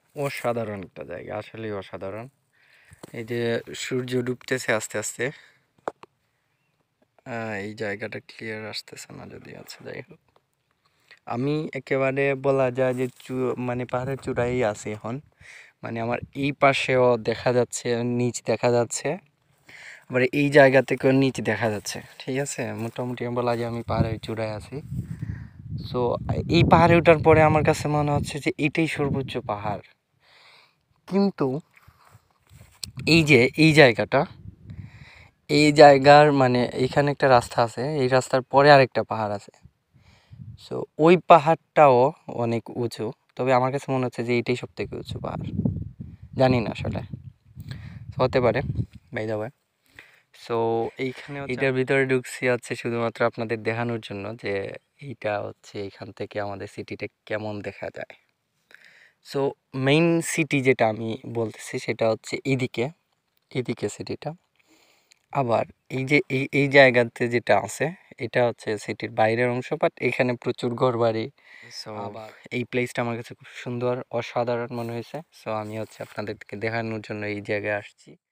অসাধারণ একটা জায়গা, আসলেই অসাধারণ। এই যে সূর্য ডুবতেছে আস্তে আস্তে। এই জায়গাটা ক্লিয়ার আসতেছে না যদি, আছে যাই হোক। আমি একেবারে বলা যায় যে মানে পাহাড়ের চূড়াই আছি এখন। মানে আমার এই পাশেও দেখা যাচ্ছে, নিচ দেখা যাচ্ছে, আবার এই জায়গা থেকেও নিচ দেখা যাচ্ছে। ঠিক আছে, মোটামুটি বলা যায় আমি পাহাড়ের চূড়ায় আছি। সো এই পাহাড়ে ওঠার পরে আমার কাছে মনে হচ্ছে যে এটাই সর্বোচ্চ পাহাড়। কিন্তু এই যে এই জায়গাটা, এই জায়গার মানে এখানে একটা রাস্তা আছে, এই রাস্তার পরে আরেকটা পাহাড় আছে। সো ওই পাহাড়টাও অনেক উঁচু, তবে আমার কাছে মনে হচ্ছে যে এইটাই সব থেকে উঁচু পাহাড়। জানি না আসলে, হতে পারে, বাই দ্য ওয়ে। সো এইখানে এটার ভিতরে ঢুকছি হচ্ছে শুধুমাত্র আপনাদের দেখানোর জন্য যে এইটা হচ্ছে এখান থেকে আমাদের সিটিটা কেমন দেখা যায়। সো মেইন সিটি যেটা আমি বলতেছি সেটা হচ্ছে এদিকে, এদিকে সিটিটা। আবার এই যে এই জায়গাতে যেটা আছে এটা হচ্ছে সিটির বাইরের অংশ, বাট এখানে প্রচুর ঘরবাড়ি। সো আবার এই প্লেসটা আমার কাছে খুব সুন্দর, অসাধারণ মনে হয়েছে। সো আমি হচ্ছে আপনাদেরকে দেখানোর জন্য এই জায়গায় আসছি।